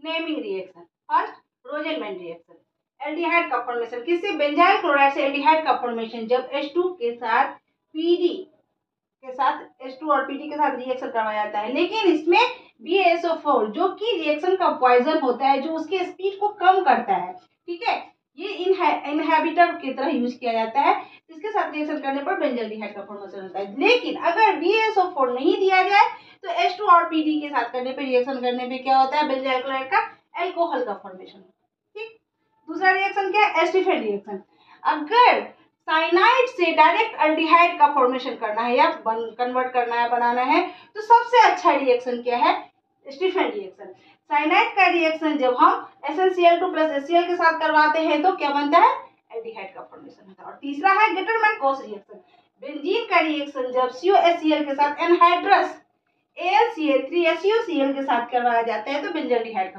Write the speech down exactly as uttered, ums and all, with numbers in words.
Naming reaction. First, Rosenmund reaction. Aldehyde का formation किससे? Benzyl chloride से एल्डिहाइड का फॉर्मेशन जब एच टू के साथ पीडी के साथ एच टू और पीडी के साथ रिएक्शन करवाया जाता है। लेकिन इसमें B A S O four जो कि रिएक्शन का पॉइजन होता है, जो उसके स्पीड को कम करता है, ठीक है, ये इनहिबिटर की तरह यूज किया जाता है। इसके साथ रिएक्शन करने पर बेंजल्डिहाइड का फॉर्मेशन होता है। लेकिन अगर B A S O four नहीं दिया जाए तो एच टू और पीडी के साथ करने पे रिएक्शन करने पे क्या होता है? बेंजाइल क्लोराइड का एल्कोहल का फॉर्मेशन। ठीक। दूसरा रिएक्शन क्या है? Stephen reaction. अगर साइनाइड से डायरेक्ट एल्डिहाइड का फॉर्मेशन करना है या कन्वर्ट करना है, बनाना है, तो सबसे अच्छा रिएक्शन क्या है? Stephen reaction. साइनाइड का रिएक्शन जब हम S N C L two plus H C L के साथ करवाते हैं तो क्या बनता है? एल्डिहाइड का फॉर्मेशन होता है। और तीसरा है गेटरमैन-कोस रिएक्शन। बेंजीन का रिएक्शन जब C O H C L के साथ anhydrous A L C L three S U C L के साथ करवाया जाता है तो बेंजल्डिहाइड